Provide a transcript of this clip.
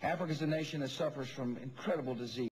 Africa is a nation that suffers from incredible disease.